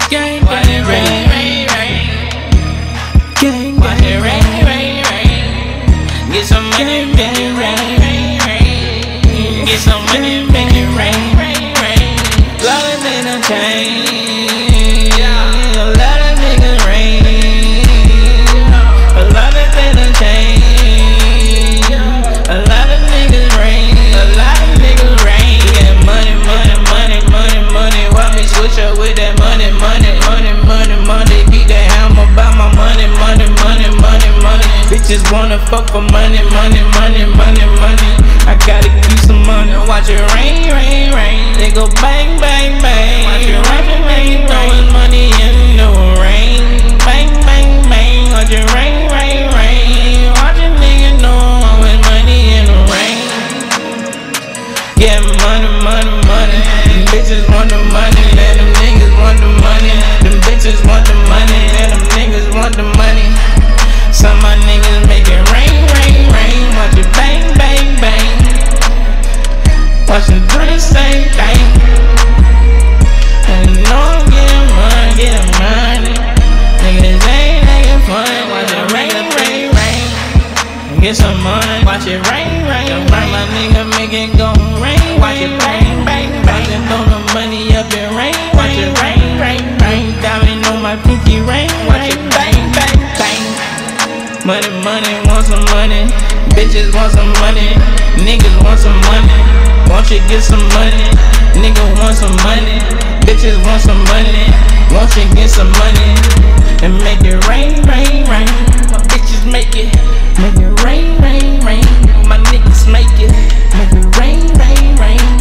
Gang, gang, rain, rain, rain. Gang, gang, rain, rain, rain. Get some money, make it rain, rain, rain. Get some money, make it rain, rain, rain. Lot of niggas change, a lot of niggas rain, a lot of niggas change, a lot of niggas rain, a lot of niggas rain. Get money, money, money, money, money. Why me switch up with that money, money, money, money, money? Keep that hammer by my money, money, money, money, money. Bitches wanna fuck for money, money, money, money, money. I gotta keep some money. Watch it rain, rain, rain. They go bang, bang, bang. Watch it rain, rain, throwing money in the rain. Bang, bang, bang. Watch it rain, rain, rain. Watch a nigga know I'm with money in the rain. Get money, money, money. Them bitches want the money, let them niggas want the money. Them bitches want the money, let them niggas want the money. Some of my niggas make it rain, rain, rain. Watch it bang, bang, bang. Watch the three same thing. And you know I'm getting money, getting money. Niggas ain't making fun. Watch it rain, rain, rain. Get some money. Watch it rain, rain, rain. My nigga make it go rain. Watch it bang, bang, bang. Watch it throw the money up in rain. Watch it rain, rain, rain. Diamond on my pinky ring. Watch it bang, bang, bang. Money, money, want some money. Bitches want some money. Niggas want some money. Won't you get some money? Nigga want some money. Bitches want some money. Won't you get some money? And make it rain, rain, rain. My bitches make it rain, rain, rain. My niggas make it rain, rain, rain.